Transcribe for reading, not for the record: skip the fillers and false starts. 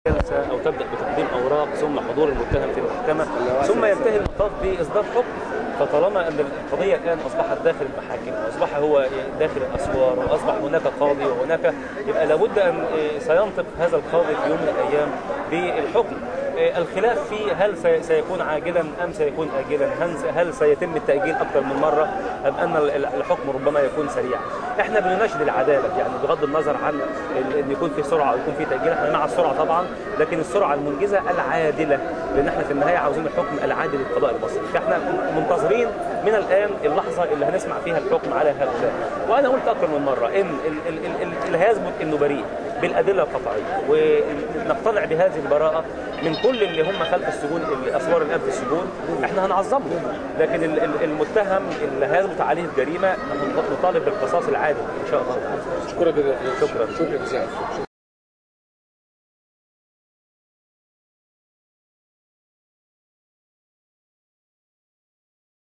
جلسة أو تبدأ بتقديم أوراق ثم حضور المتهم في المحكمة ثم ينتهي المطاف بإصدار حكم. فطالما أن القضية الآن أصبحت داخل المحاكم وأصبح هو داخل الأسوار وأصبح هناك قاضي وهناك، يبقى لابد أن سينطق هذا القاضي في يوم من الأيام بالحكم. الخلاف فيه هل سيكون عاجلا أم سيكون آجلا، هل سيتم التأجيل أكثر من مرة أم أن الحكم ربما يكون سريع. احنا بنناشد العدالة، يعني بغض النظر عن أن يكون في سرعة أو يكون في تأجيل، احنا مع السرعة طبعا، لكن السرعة المنجزة العادلة، لأن احنا في النهاية عاوزين الحكم العادل للقضاء المصري. فاحنا منتظرين من الآن اللحظة اللي هنسمع فيها الحكم على هؤلاء. وأنا قلت أكثر من مرة إن اللي هيثبت إنه بريء بالأدلة القطعية ونقتنع بهذه البراءة من كل اللي هم خلف السجون، الأسوار الآن في السجون، احنا هنعظمهم. لكن المتهم اللي هيثبت عليه الجريمة نطالب بالقصاص العادل إن شاء الله. شكرا جزيلا. شكرا. شكرا جزيلا.